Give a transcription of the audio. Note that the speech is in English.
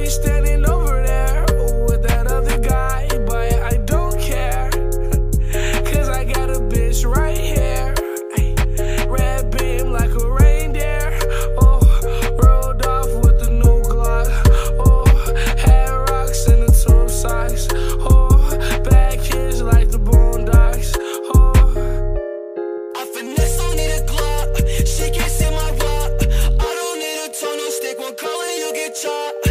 standing over there with that other guy, but I don't care, cause I got a bitch right here. Red beam like a reindeer. Oh, rolled off with the new Glock. Oh, hair rocks and the tube socks. Oh, bad kids like the Boondocks. Oh, I finesse, don't need a Glock. She can't see my rock. I don't need a toner stick. One call and you get chopped.